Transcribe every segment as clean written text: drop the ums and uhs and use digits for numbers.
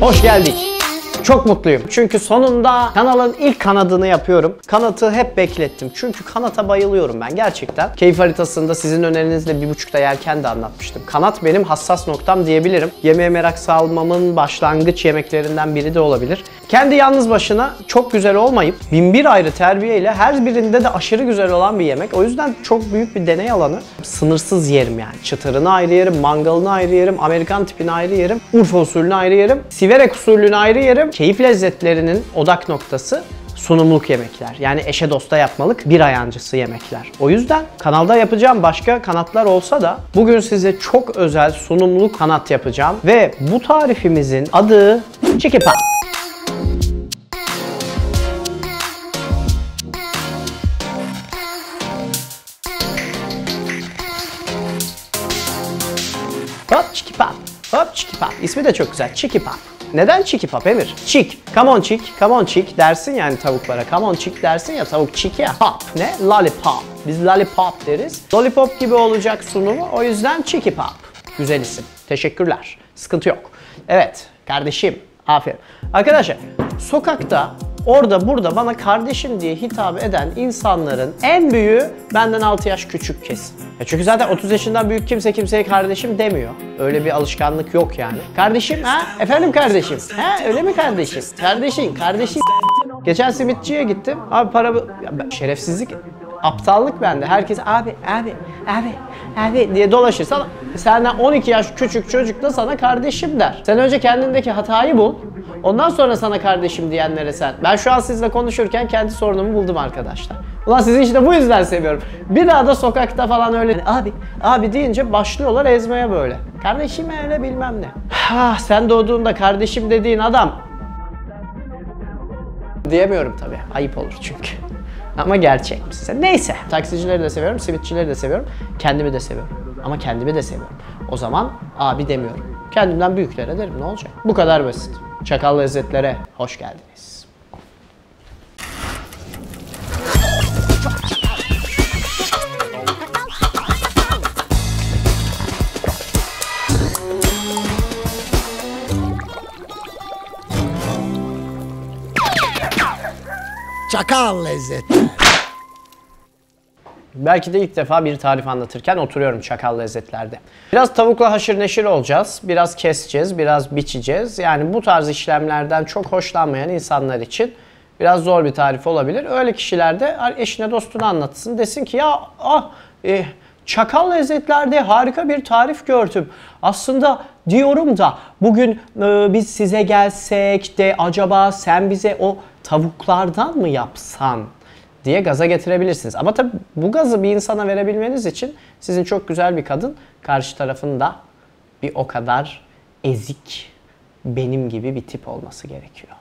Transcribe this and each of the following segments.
Hoş geldik. Çok mutluyum. Çünkü sonunda kanalın ilk kanadını yapıyorum. Kanatı hep beklettim. Çünkü kanata bayılıyorum ben gerçekten. Keyif haritasında sizin önerinizle 1.5'da yerken de anlatmıştım. Kanat benim hassas noktam diyebilirim. Yemeğe merak salmamın başlangıç yemeklerinden biri de olabilir. Kendi yalnız başına çok güzel olmayıp 1001 ayrı terbiyeyle her birinde de aşırı güzel olan bir yemek. O yüzden çok büyük bir deney alanı. Sınırsız yerim yani. Çıtırını ayrı yerim, mangalını ayrı yerim, Amerikan tipini ayrı yerim, Urfa usulünü ayrı yerim, Siverek usulünü ayrı yerim. Keyif lezzetlerinin odak noktası sunumluk yemekler. Yani eşe dosta yapmalık bir ayancısı yemekler. O yüzden kanalda yapacağım başka kanatlar olsa da bugün size çok özel sunumluk kanat yapacağım. Ve bu tarifimizin adı Çikipa. Hop Çikipap. Hop Çikipap. İsmi de çok güzel. Çikipap. Neden Çikipap Emir? Chick. Come on chick. Come on chick dersin yani tavuklara. Come on chick dersin ya tavuk chick ya. Pop. Ne? Lollipop. Biz lollipop deriz. Lollipop gibi olacak sunumu. O yüzden Çikipap. Güzel isim. Teşekkürler. Sıkıntı yok. Evet. Kardeşim. Aferin. Arkadaşlar sokakta orada burada bana kardeşim diye hitap eden insanların en büyüğü benden 6 yaş küçük kesin. Çünkü zaten 30 yaşından büyük kimse kimseye kardeşim demiyor. Öyle bir alışkanlık yok yani. Kardeşim ha? Efendim kardeşim? Ha öyle mi kardeşim? Kardeşin, kardeşim. Geçen simitçiye gittim. Abi para... Şerefsizlik, aptallık bende. Herkes abi diye dolaşır. Senden 12 yaş küçük çocuk da sana kardeşim der. Sen önce kendindeki hatayı bul. Ondan sonra sana kardeşim diyenlere sen. Ben şu an sizle konuşurken kendi sorunumu buldum arkadaşlar. Ulan sizi işte bu yüzden seviyorum. Bir daha da sokakta falan öyle abi deyince başlıyorlar ezmeye böyle. Kardeşim öyle bilmem ne. Sen doğduğunda kardeşim dediğin adam diyemiyorum tabii. Ayıp olur çünkü. Ama gerçek misin? Neyse. Taksicileri de seviyorum, simitçileri de seviyorum. Kendimi de seviyorum. Ama kendimi de seviyorum. O zaman abi demiyorum. Kendimden büyüklere derim ne olacak? Bu kadar basit. Çakal lezzetlere hoş geldiniz. Çakal lezzetler. Belki de ilk defa bir tarif anlatırken oturuyorum çakal lezzetlerde. Biraz tavukla haşır neşir olacağız, biraz keseceğiz, biraz biçeceğiz. Yani bu tarz işlemlerden çok hoşlanmayan insanlar için biraz zor bir tarif olabilir. Öyle kişiler de eşine dostuna anlatsın. Desin ki ya çakal lezzetlerde harika bir tarif gördüm. Aslında diyorum da bugün biz size gelsek de acaba sen bize o tavuklardan mı yapsan diye gaza getirebilirsiniz. Ama tabii bu gazı bir insana verebilmeniz için sizin çok güzel bir kadın, karşı tarafında bir o kadar ezik, benim gibi bir tip olması gerekiyor.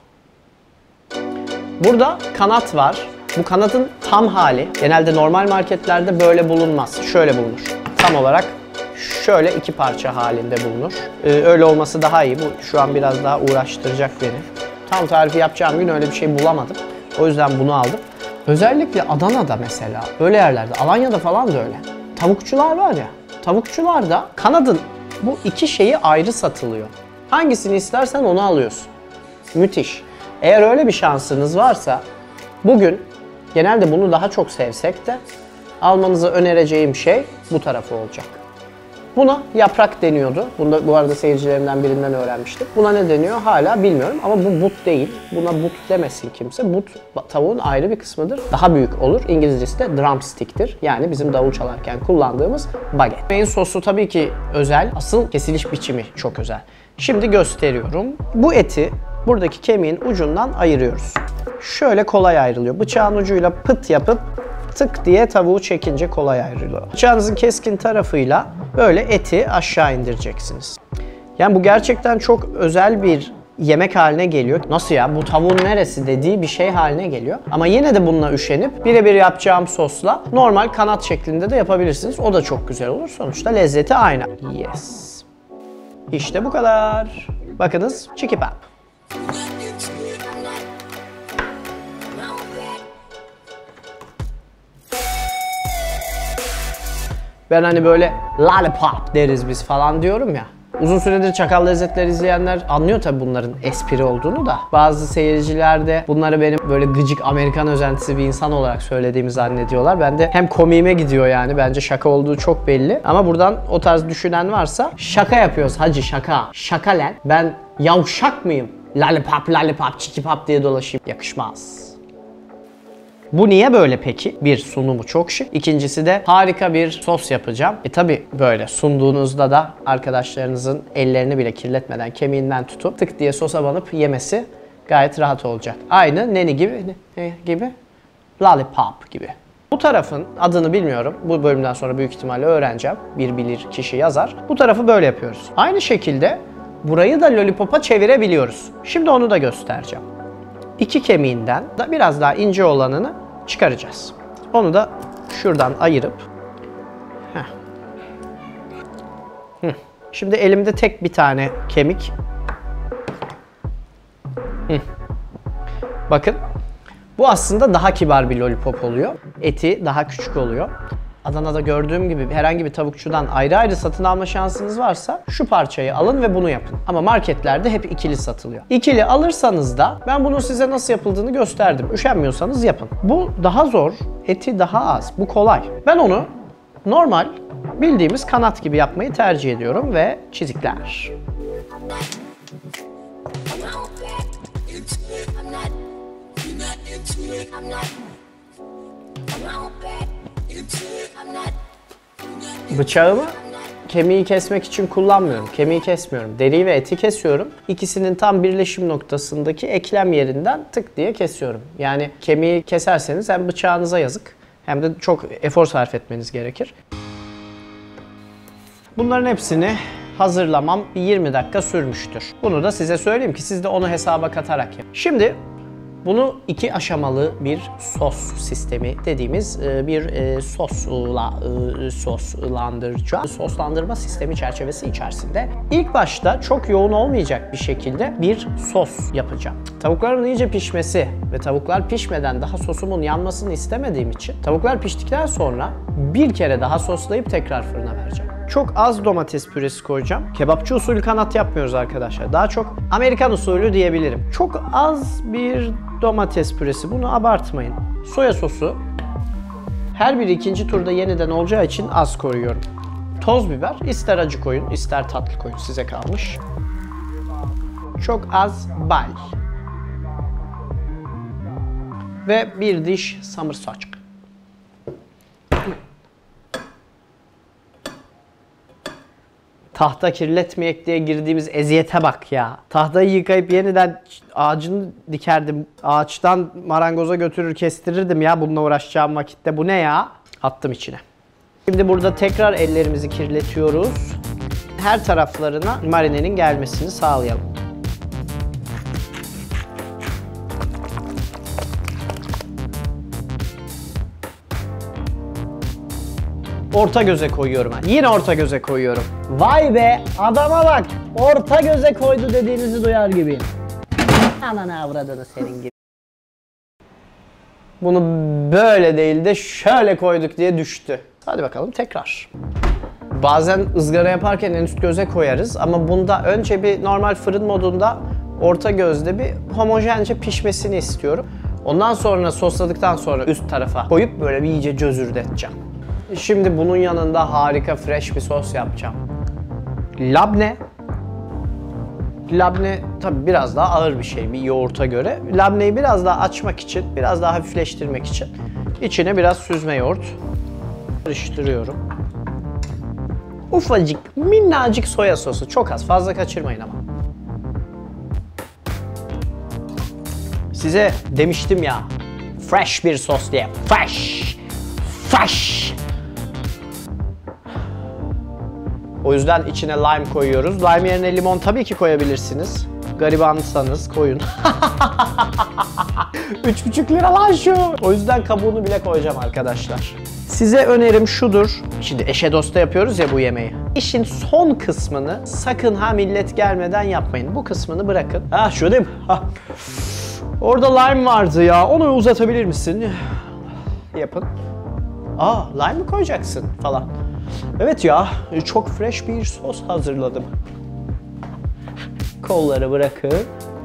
Burada kanat var. Bu kanatın tam hali genelde normal marketlerde böyle bulunmaz. Şöyle bulunur. Tam olarak şöyle iki parça halinde bulunur. Öyle olması daha iyi. Bu şu an biraz daha uğraştıracak beni. Tam tarifi yapacağım gün öyle bir şey bulamadım. O yüzden bunu aldım. Özellikle Adana'da mesela, öyle yerlerde, Alanya'da falan da öyle. Tavukçular var ya, tavukçularda kanadın bu iki şeyi ayrı satılıyor. Hangisini istersen onu alıyorsun. Müthiş. Eğer öyle bir şansınız varsa, bugün genelde bunu daha çok sevsek de almanızı önereceğim şey bu tarafı olacak. Buna yaprak deniyordu. Bunu bu arada seyircilerimden birinden öğrenmiştim. Buna ne deniyor hala bilmiyorum ama bu but değil. Buna but demesin kimse. But tavuğun ayrı bir kısmıdır. Daha büyük olur. İngilizcesi de drumstick'tir. Yani bizim davul çalarken kullandığımız baget. Yemeğin sosu tabii ki özel. Asıl kesiliş biçimi çok özel. Şimdi gösteriyorum. Bu eti buradaki kemiğin ucundan ayırıyoruz. Şöyle kolay ayrılıyor. Bıçağın ucuyla pıt yapıp tık diye tavuğu çekince kolay ayrılıyor. Bıçağınızın keskin tarafıyla böyle eti aşağı indireceksiniz. Yani bu gerçekten çok özel bir yemek haline geliyor. Nasıl ya bu tavuğun neresi dediği bir şey haline geliyor. Ama yine de bununla üşenip birebir yapacağım sosla normal kanat şeklinde de yapabilirsiniz. O da çok güzel olur. Sonuçta lezzeti aynı. Yes. İşte bu kadar. Bakınız Çikipap. Ben hani böyle lollipop deriz biz falan diyorum ya. Uzun süredir Çakal Lezzetleri izleyenler anlıyor tabii bunların espri olduğunu da. Bazı seyirciler de bunları benim böyle gıcık Amerikan özentisi bir insan olarak söylediğimi zannediyorlar. Ben de hem komiğime gidiyor yani. Bence şaka olduğu çok belli. Ama buradan o tarz düşünen varsa şaka yapıyoruz hacı şaka. Şaka lan. Ben yavşak mıyım? Lollipop, çikipop diye dolaşayım. Yakışmaz. Bu niye böyle peki? Bir, sunumu çok şık. İkincisi de harika bir sos yapacağım. Tabi böyle sunduğunuzda da arkadaşlarınızın ellerini bile kirletmeden kemiğinden tutup tık diye sosa banıp yemesi gayet rahat olacak. Aynı neni gibi, ne gibi? Lollipop gibi. Bu tarafın adını bilmiyorum. Bu bölümden sonra büyük ihtimalle öğreneceğim. Bir bilir kişi yazar. Bu tarafı böyle yapıyoruz. Aynı şekilde burayı da lollipop'a çevirebiliyoruz. Şimdi onu da göstereceğim. İki kemiğinden da biraz daha ince olanını çıkaracağız. Onu da şuradan ayırıp Şimdi elimde tek bir tane kemik. Bakın. Bu aslında daha kibar bir lollipop oluyor. Eti daha küçük oluyor. Adana'da gördüğüm gibi herhangi bir tavukçudan ayrı ayrı satın alma şansınız varsa şu parçayı alın ve bunu yapın. Ama marketlerde hep ikili satılıyor. İkili alırsanız da ben bunun size nasıl yapıldığını gösterdim. Üşenmiyorsanız yapın. Bu daha zor, eti daha az. Bu kolay. Ben onu normal bildiğimiz kanat gibi yapmayı tercih ediyorum ve çizikler. Bıçağımı kemiği kesmek için kullanmıyorum. Kemiği kesmiyorum. Deriyi ve eti kesiyorum. İkisinin tam birleşim noktasındaki eklem yerinden tık diye kesiyorum. Yani kemiği keserseniz hem bıçağınıza yazık hem de çok efor sarf etmeniz gerekir. Bunların hepsini hazırlamam 20 dakika sürmüştür. Bunu da size söyleyeyim ki siz de onu hesaba katarak yapın. Şimdi bunu iki aşamalı bir sos sistemi dediğimiz bir soslandırma sistemi çerçevesi içerisinde ilk başta çok yoğun olmayacak bir şekilde bir sos yapacağım. Tavukların iyice pişmesi ve tavuklar pişmeden daha sosumun yanmasını istemediğim için tavuklar piştikten sonra bir kere daha soslayıp tekrar fırına vereceğim. Çok az domates püresi koyacağım. Kebapçı usulü kanat yapmıyoruz arkadaşlar. Daha çok Amerikan usulü diyebilirim. Çok az bir domates püresi. Bunu abartmayın. Soya sosu her bir ikinci turda yeniden olacağı için az koyuyorum. Toz biber. İster acı koyun, ister tatlı koyun. Size kalmış. Çok az bal. Ve bir diş samırsak. Tahta kirletmeyek diye girdiğimiz eziyete bak ya. Tahtayı yıkayıp yeniden ağacını dikerdim. Ağaçtan marangoza götürür kestirirdim ya bununla uğraşacağım vakitte. Bu ne ya? Attım içine. Şimdi burada tekrar ellerimizi kirletiyoruz. Her taraflarına marinenin gelmesini sağlayalım. Orta göze koyuyorum ben. Yine orta göze koyuyorum. Vay be adama bak. Orta göze koydu dediğinizi duyar gibiyim. Ananı avradını senin gibi. Bunu böyle değil de şöyle koyduk diye düştü. Hadi bakalım tekrar. Bazen ızgara yaparken en üst göze koyarız ama bunda önce bir normal fırın modunda orta gözde bir homojence pişmesini istiyorum. Ondan sonra sosladıktan sonra üst tarafa koyup böyle bir iyice cözürdeteceğim. Şimdi bunun yanında harika fresh bir sos yapacağım. Labne. Labne tabii biraz daha ağır bir şey bir yoğurta göre. Labneyi biraz daha açmak için, biraz daha hafifleştirmek için içine biraz süzme yoğurt karıştırıyorum. Ufacık, minnacık soya sosu. Çok az, fazla kaçırmayın ama. Size demiştim ya, fresh bir sos diye. Fresh! Fresh! O yüzden içine lime koyuyoruz. Lime yerine limon tabii ki koyabilirsiniz. Garibansanız koyun. 3,5 lira lan şu. O yüzden kabuğunu bile koyacağım arkadaşlar. Size önerim şudur. Şimdi eşe dosta yapıyoruz ya bu yemeği. İşin son kısmını sakın ha millet gelmeden yapmayın. Bu kısmını bırakın. Ha şu değil mi? Ha. Orada lime vardı ya. Onu uzatabilir misin? Yapın. Aa lime mi koyacaksın falan. Evet ya çok fresh bir sos hazırladım. Kolları bırakıp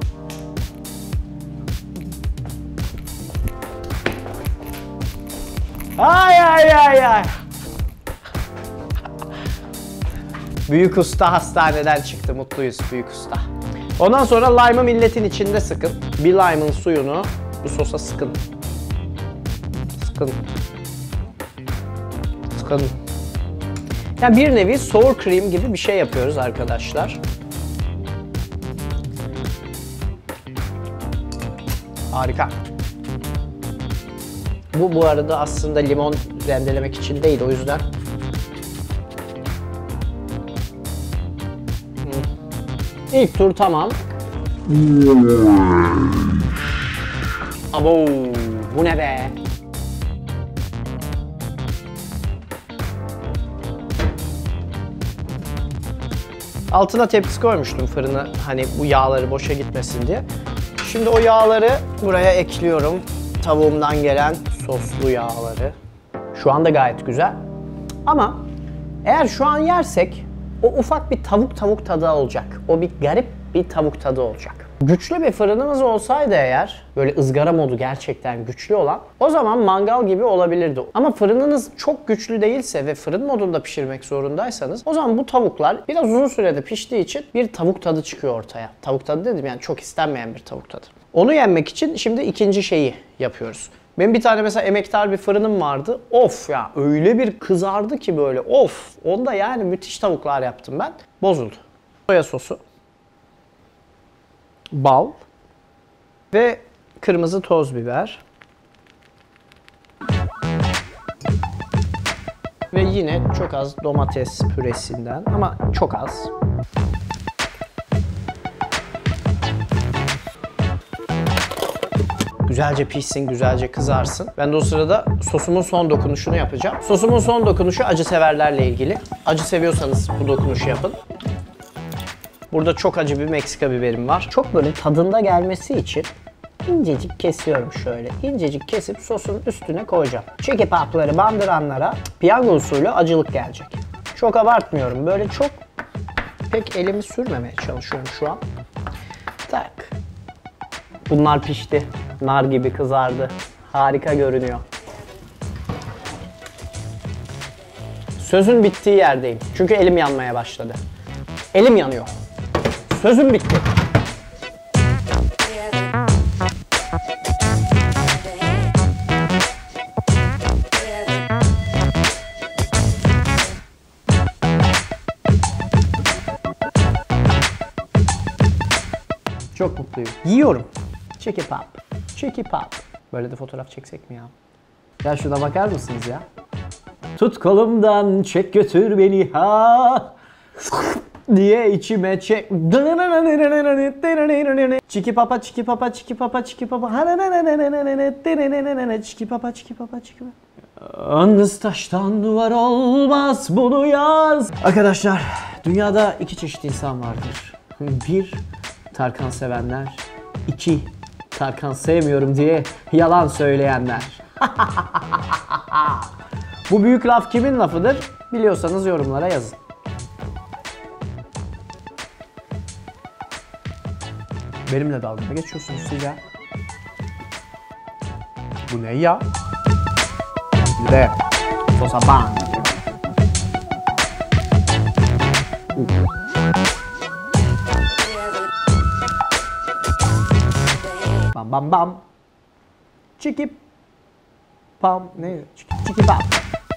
ay ay ay ay. Büyük usta hastaneden çıktı. Mutluyuz büyük usta. Ondan sonra lime'ı milletin içinde sıkın. Bir lime'ın suyunu bu sosa sıkın. Sıkın. Sıkın. Yani bir nevi sour cream gibi bir şey yapıyoruz arkadaşlar. Harika. Bu arada aslında limon rendelemek için değil, o yüzden. İlk tur tamam. Abo, bu ne be? Altına tepsi koymuştum fırına, hani bu yağları boşa gitmesin diye. Şimdi o yağları buraya ekliyorum. Tavuğumdan gelen soslu yağları. Şu anda gayet güzel. Ama eğer şu an yersek o ufak bir tavuk tadı olacak. O bir garip bir tavuk tadı olacak. Güçlü bir fırınımız olsaydı eğer, böyle ızgara modu gerçekten güçlü olan, o zaman mangal gibi olabilirdi. Ama fırınınız çok güçlü değilse ve fırın modunda pişirmek zorundaysanız, o zaman bu tavuklar biraz uzun sürede piştiği için bir tavuk tadı çıkıyor ortaya. Tavuk tadı dedim yani çok istenmeyen bir tavuk tadı. Onu yenmek için şimdi ikinci şeyi yapıyoruz. Benim bir tane mesela emektar bir fırınım vardı. Of ya, öyle bir kızardı ki böyle, of. Onda yani müthiş tavuklar yaptım ben. Bozuldu. Soya sosu, bal ve kırmızı toz biber. Ve yine çok az domates püresinden, ama çok az. Güzelce pişsin, güzelce kızarsın. Ben de o sırada sosumun son dokunuşunu yapacağım. Sosumun son dokunuşu acı severlerle ilgili. Acı seviyorsanız bu dokunuşu yapın. Burada çok acı bir Meksika biberim var. Çok böyle tadında gelmesi için incecik kesiyorum şöyle. İncecik kesip sosun üstüne koyacağım. Çeki papları bandıranlara piyango usulü acılık gelecek. Çok abartmıyorum. Böyle çok pek elimi sürmemeye çalışıyorum şu an. Tak. Bunlar pişti. Nar gibi kızardı. Harika görünüyor. Sözün bittiği yerdeyim. Çünkü elim yanmaya başladı. Elim yanıyor. Sözüm bitti. Çok mutluyum. Yiyorum. Cheeky pop. Cheeky pop. Böyle de fotoğraf çeksek mi ya? Ya şuna bakar mısınız ya? Tut kolumdan çek götür beni ha diye içime çek. Çiki papa çiki papa çiki papa çiki papa çiki papa çiki papa çiki papa. Yalnız taştan duvar olmaz, bunu yaz. Arkadaşlar, dünyada iki çeşit insan vardır. Bir, Tarkan sevenler. İki, Tarkan sevmiyorum diye yalan söyleyenler. Bu büyük laf kimin lafıdır? Biliyorsanız yorumlara yazın. Benimle dalga mı geçiyorsunuz siz ya? Bu ne ya? Bir de sosa bam. Bam bam bam. Çiki pam. Ne? Çiki pam.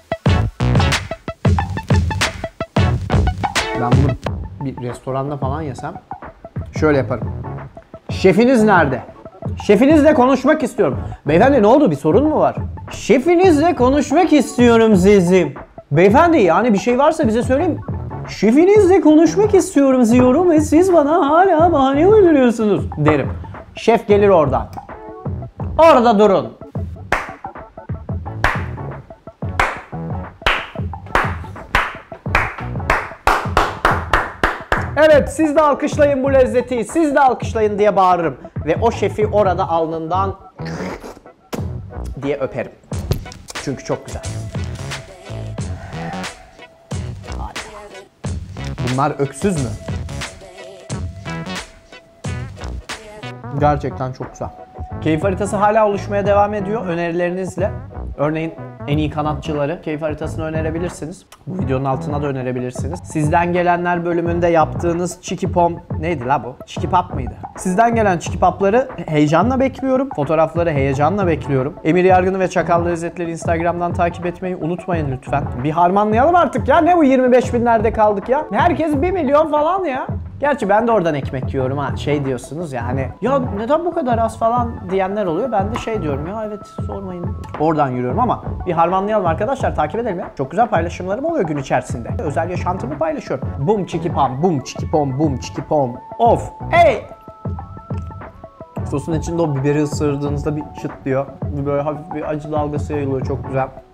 Ben bunu bir restoranda falan yesem şöyle yaparım. Şefiniz nerede? Şefinizle konuşmak istiyorum. Beyefendi ne oldu? Bir sorun mu var? Şefinizle konuşmak istiyorum sizim. Beyefendi yani bir şey varsa bize söyleyin. Şefinizle konuşmak istiyorum diyorum ve siz bana hala bahane uyduruyorsunuz derim. Şef gelir oradan. Orada durun. Evet, siz de alkışlayın bu lezzeti, siz de alkışlayın diye bağırırım. Ve o şefi orada alnından diye öperim. Çünkü çok güzel. Harika. Bunlar öksüz mü? Gerçekten çok güzel. Keyif haritası hala oluşmaya devam ediyor önerilerinizle. Örneğin en iyi kanatçıları keyif haritasını önerebilirsiniz. Bu videonun altına da önerebilirsiniz. Sizden gelenler bölümünde yaptığınız Çikipom neydi la bu? Çikipap mıydı? Sizden gelen Çikipapları heyecanla bekliyorum. Fotoğrafları heyecanla bekliyorum. Emir Yargın'ı ve Çakal Lezzetleri Instagram'dan takip etmeyi unutmayın lütfen. Bir harmanlayalım artık ya. Ne bu 25 binlerde kaldık ya? Herkes 1 milyon falan ya. Gerçi ben de oradan ekmek yiyorum ha. Şey diyorsunuz ya hani ya neden bu kadar az falan diyenler oluyor. Ben de şey diyorum ya evet sormayın. Oradan yürüyorum ama bir harmanlayalım arkadaşlar, takip edelim ya. Çok güzel paylaşımlarım oluyor gün içerisinde. Özel yaşantımı paylaşıyorum. Bum çikipam, bum çikipom, bum çikipom. Of. Hey! Sosun içinde o biberi ısırdığınızda bir çıt diyor. Böyle hafif bir acı dalgası yayılıyor, çok güzel.